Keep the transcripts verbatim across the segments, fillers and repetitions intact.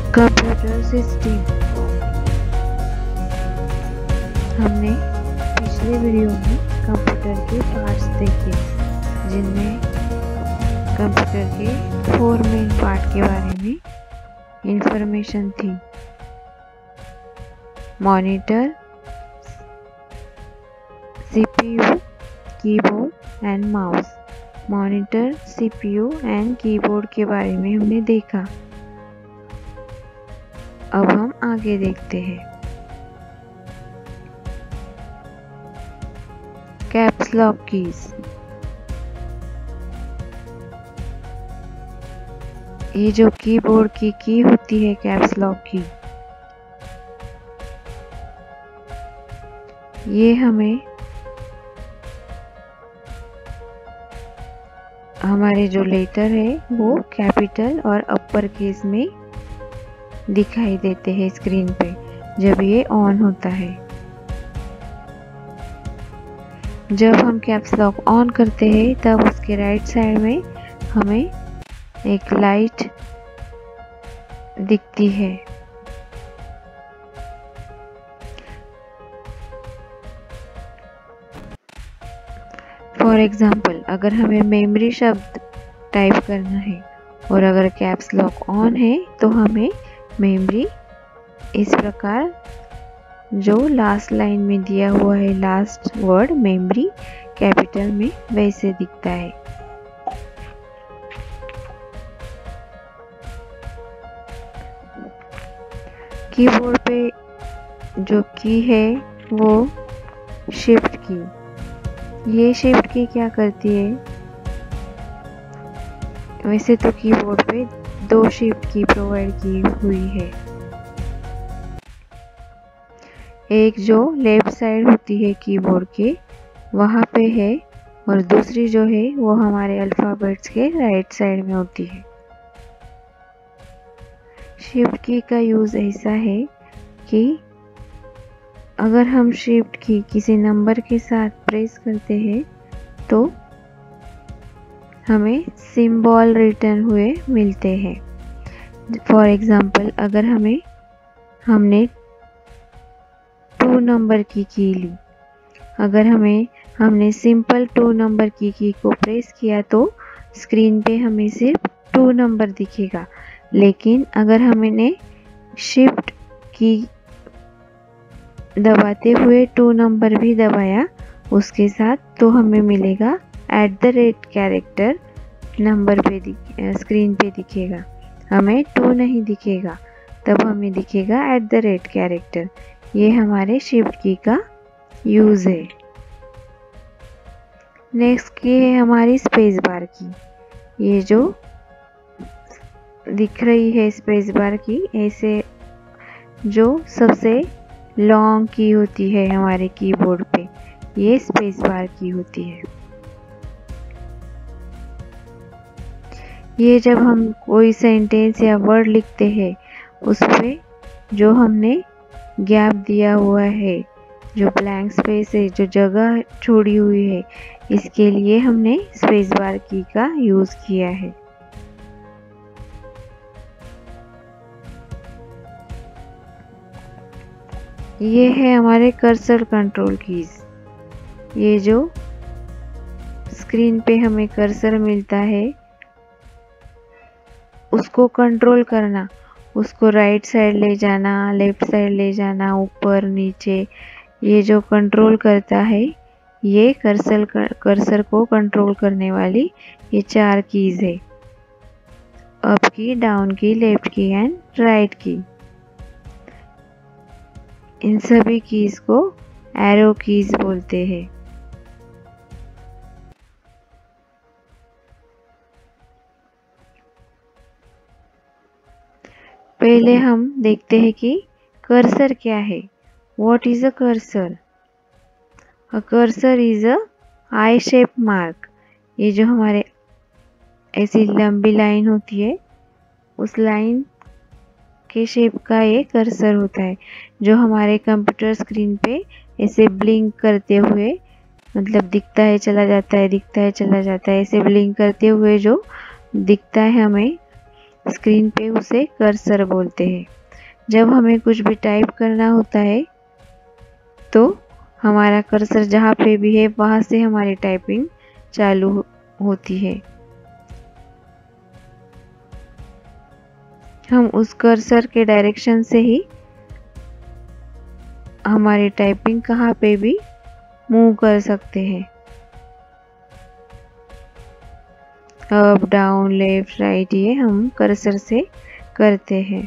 Computer system. हमने पिछले video में कंप्यूटर के पार्ट्स देखे, जिनमें कंप्यूटर के फोर मेन पार्ट के बारे में इंफॉर्मेशन थी। Monitor, CPU, keyboard and mouse. Monitor, CPU and keyboard के बारे में हमने देखा। अब हम आगे देखते हैं। Caps lock keys. ये जो कीबोर्ड की की होती है कैप्स लॉक की, ये हमें हमारे जो लेटर है वो कैपिटल और अपर केस में दिखाई देते हैं स्क्रीन पे जब ये ऑन होता है। जब हम कैप्स लॉक ऑन करते हैं तब उसके राइट साइड में हमें एक लाइट दिखती है। फॉर एग्जाम्पल, अगर हमें मेमोरी शब्द टाइप करना है और अगर कैप्स लॉक ऑन है तो हमें मेमोरी इस प्रकार जो लास्ट लाइन में दिया हुआ है, लास्ट वर्ड मेमोरी कैपिटल में, वैसे दिखता है। कीबोर्ड पे जो की है वो शिफ्ट की। ये शिफ्ट की क्या करती है? वैसे तो कीबोर्ड पे दो शिफ्ट की प्रोवाइड की हुई है। एक जो लेफ्ट साइड होती है कीबोर्ड के वहाँ पे है, और दूसरी जो है वो हमारे अल्फ़ाबेट्स के राइट साइड में होती है। शिफ्ट की का यूज़ ऐसा है कि अगर हम शिफ्ट की किसी नंबर के साथ प्रेस करते हैं तो हमें सिंबल रिटर्न हुए मिलते हैं। फॉर एग्जाम्पल, अगर हमें हमने टू नंबर की की ली, अगर हमें हमने सिंपल टू नंबर की की को प्रेस किया तो स्क्रीन पे हमें सिर्फ टू नंबर दिखेगा। लेकिन अगर हमने शिफ्ट की दबाते हुए टू नंबर भी दबाया उसके साथ, तो हमें मिलेगा at the rate character number पे स्क्रीन पे दिखेगा। हमें टू नहीं दिखेगा, तब हमें दिखेगा एट द रेट कैरेक्टर। ये हमारे शिफ्ट की का यूज़ है। नेक्स्ट की है हमारी स्पेस बार की। ये जो दिख रही है स्पेस बार की, ऐसे जो सबसे लॉन्ग की होती है हमारे कीबोर्ड पे, ये स्पेस बार की होती है। ये जब हम कोई सेंटेंस या वर्ड लिखते हैं उस पे जो हमने गैप दिया हुआ है, जो ब्लैंक स्पेस है, जो जगह छोड़ी हुई है, इसके लिए हमने स्पेस बार की का यूज़ किया है। ये है हमारे कर्सर कंट्रोल कीज। ये जो स्क्रीन पे हमें कर्सर मिलता है उसको कंट्रोल करना, उसको राइट साइड ले जाना, लेफ्ट साइड ले जाना, ऊपर नीचे, ये जो कंट्रोल करता है, ये कर्सर कर्सर को कंट्रोल करने वाली ये चार कीज है। अप की, डाउन की, लेफ्ट की एंड राइट की। इन सभी कीज को एरो कीज बोलते हैं। पहले हम देखते हैं कि कर्सर क्या है। What is a cursor? A cursor is a I-shaped mark. ये जो हमारे ऐसी लंबी लाइन होती है, उस लाइन के शेप का ये कर्सर होता है, जो हमारे कंप्यूटर स्क्रीन पे ऐसे ब्लिंक करते हुए, मतलब दिखता है चला जाता है, दिखता है चला जाता है, ऐसे ब्लिंक करते हुए जो दिखता है हमें, स्क्रीन पे उसे कर्सर बोलते हैं। जब हमें कुछ भी टाइप करना होता है तो हमारा कर्सर जहाँ पे भी है वहाँ से हमारी टाइपिंग चालू होती है। हम उस कर्सर के डायरेक्शन से ही हमारी टाइपिंग कहाँ पे भी मूव कर सकते हैं। अप डाउन लेफ्ट राइट ये हम कर्सर से करते हैं।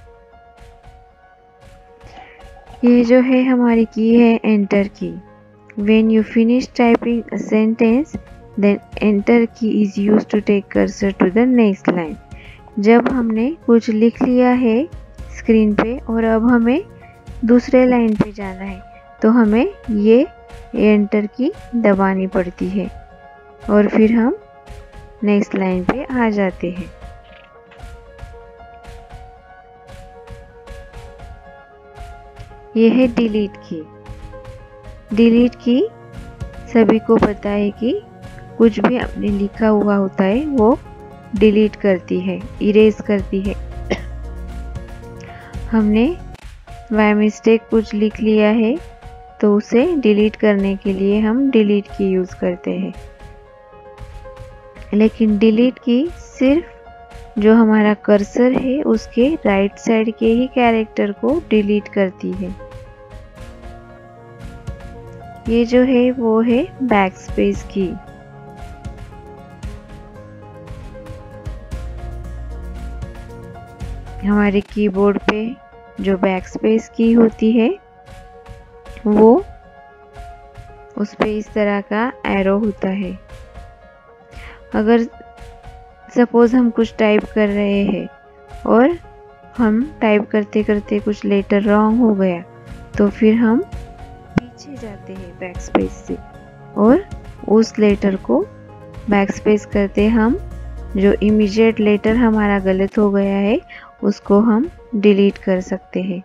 ये जो है हमारी की है एंटर की। When you finish typing a sentence, then enter key is used to take cursor to the next line. जब हमने कुछ लिख लिया है स्क्रीन पे और अब हमें दूसरे लाइन पे जाना है तो हमें ये एंटर की दबानी पड़ती है और फिर हम नेक्स्ट लाइन पे आ जाते हैं। यह है डिलीट की। डिलीट की सभी को पता है कि कुछ भी आपने लिखा हुआ होता है वो डिलीट करती है, इरेज करती है। हमने बाय मिस्टेक कुछ लिख लिया है तो उसे डिलीट करने के लिए हम डिलीट की यूज़ करते हैं। लेकिन डिलीट की सिर्फ जो हमारा कर्सर है उसके राइट साइड के ही कैरेक्टर को डिलीट करती है। ये जो है वो है बैक स्पेस की। हमारे कीबोर्ड पे जो बैक स्पेस की होती है वो उस पे इस तरह का एरो होता है। अगर सपोज हम कुछ टाइप कर रहे हैं और हम टाइप करते करते कुछ लेटर रॉन्ग हो गया तो फिर हम पीछे जाते हैं बैक स्पेस से और उस लेटर को बैक स्पेस करते हम जो इमीडिएट लेटर हमारा गलत हो गया है उसको हम डिलीट कर सकते हैं।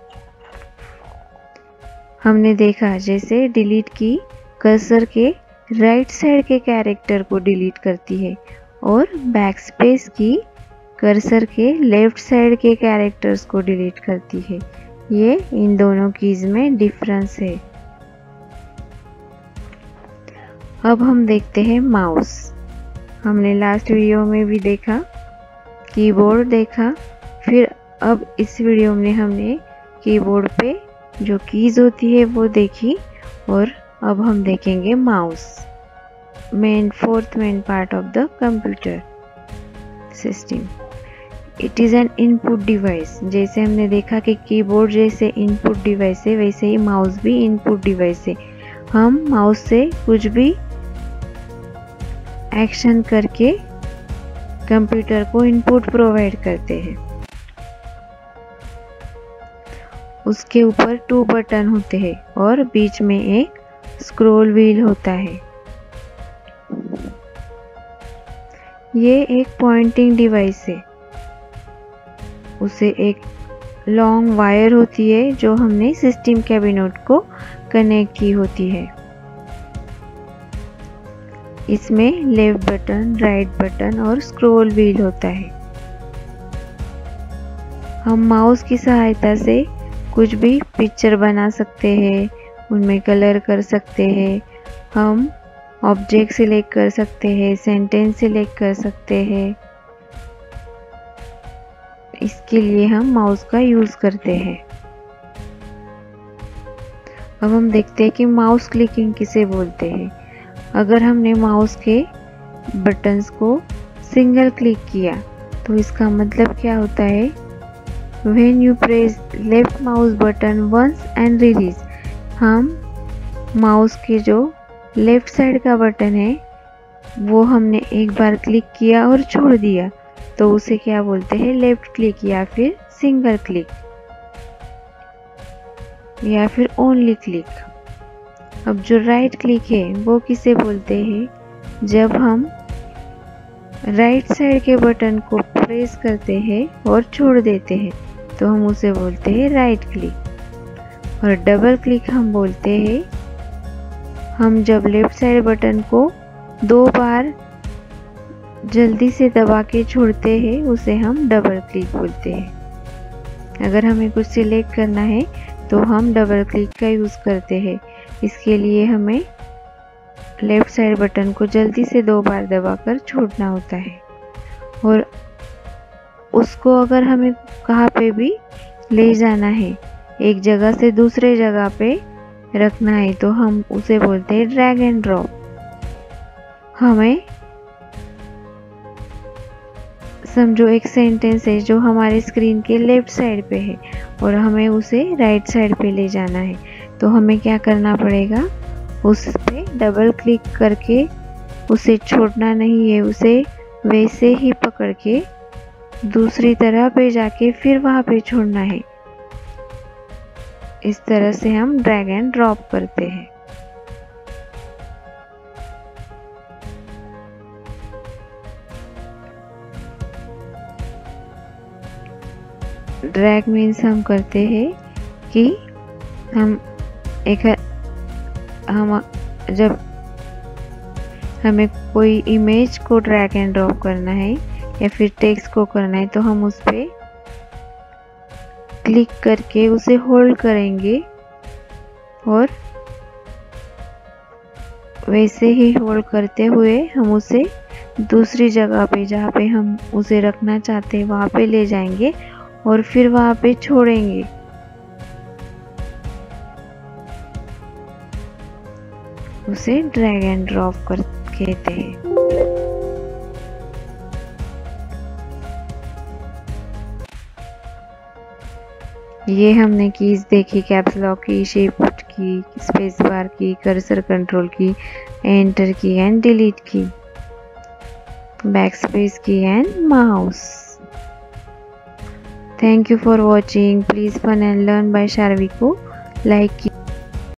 हमने देखा जैसे डिलीट की कर्सर के राइट साइड के कैरेक्टर को डिलीट करती है और बैक स्पेस की कर्सर के लेफ्ट साइड के कैरेक्टर्स को डिलीट करती है। ये इन दोनों कीज में डिफरेंस है। अब हम देखते हैं माउस। हमने लास्ट वीडियो में भी देखा, कीबोर्ड देखा, फिर अब इस वीडियो में हमने कीबोर्ड पे जो कीज होती है वो देखी और अब हम देखेंगे mouse, main fourth main part of the computer system. It is an input device. जैसे हमने देखा कि कीबोर्ड जैसे इनपुट डिवाइस है वैसे ही माउस भी इनपुट डिवाइस है। हम माउस से कुछ भी एक्शन करके कंप्यूटर को इनपुट प्रोवाइड करते हैं। उसके ऊपर टू बटन होते हैं और बीच में एक स्क्रॉल व्हील होता है। ये एक पॉइंटिंग डिवाइस है। उसे एक लॉन्ग वायर होती है जो हमने सिस्टम कैबिनेट को कनेक्ट की होती है। इसमें लेफ्ट बटन, राइट बटन और स्क्रॉल व्हील होता है। हम माउस की सहायता से कुछ भी पिक्चर बना सकते हैं, उनमें कलर कर सकते हैं, हम ऑब्जेक्ट सिलेक्ट कर सकते हैं, सेंटेंस सिलेक्ट कर सकते हैं। इसके लिए हम माउस का यूज़ करते हैं। अब हम देखते हैं कि माउस क्लिकिंग किसे बोलते हैं। अगर हमने माउस के बटन्स को सिंगल क्लिक किया तो इसका मतलब क्या होता है? When you press left mouse button once and release, हम माउस के जो लेफ्ट साइड का बटन है वो हमने एक बार क्लिक किया और छोड़ दिया तो उसे क्या बोलते हैं? लेफ्ट क्लिक या फिर सिंगल क्लिक या फिर ओनली क्लिक। अब जो राइट क्लिक है वो किसे बोलते हैं? जब हम राइट साइड के बटन को प्रेस करते हैं और छोड़ देते हैं तो हम उसे बोलते हैं राइट क्लिक। और डबल क्लिक हम बोलते हैं हम जब लेफ्ट साइड बटन को दो बार जल्दी से दबा के छोड़ते हैं उसे हम डबल क्लिक बोलते हैं। अगर हमें कुछ सिलेक्ट करना है तो हम डबल क्लिक का यूज़ करते हैं। इसके लिए हमें लेफ़्ट साइड बटन को जल्दी से दो बार दबाकर छोड़ना होता है। और उसको अगर हमें कहाँ पे भी ले जाना है, एक जगह से दूसरे जगह पे रखना है, तो हम उसे बोलते हैं ड्रैग एंड ड्रॉप। हमें समझो एक सेंटेंस है जो हमारे स्क्रीन के लेफ्ट साइड पे है और हमें उसे राइट साइड पे ले जाना है, तो हमें क्या करना पड़ेगा, उस पे डबल क्लिक करके उसे छोड़ना नहीं है, उसे वैसे ही पकड़ के दूसरी तरह पे जाके फिर वहाँ पे छोड़ना है। इस तरह से हम ड्रैग एंड ड्रॉप करते हैं। ड्रैग मीन्स हम करते हैं कि हम एक हम जब हमें कोई इमेज को ड्रैग एंड ड्रॉप करना है या फिर टेक्स्ट को करना है, तो हम उस पर क्लिक करके उसे होल्ड करेंगे और वैसे ही होल्ड करते हुए हम उसे दूसरी जगह पे जहाँ पे हम उसे रखना चाहते हैं वहाँ पे ले जाएंगे और फिर वहाँ पे छोड़ेंगे। उसे ड्रैग एंड ड्रॉप कर कहते हैं। ये हमने कीज देखी, caps lock key, shift key, space bar key, cursor control key, enter key and delete key, back space key and mouse. Thank you for watching. Please fun and learn by Sharviko. Like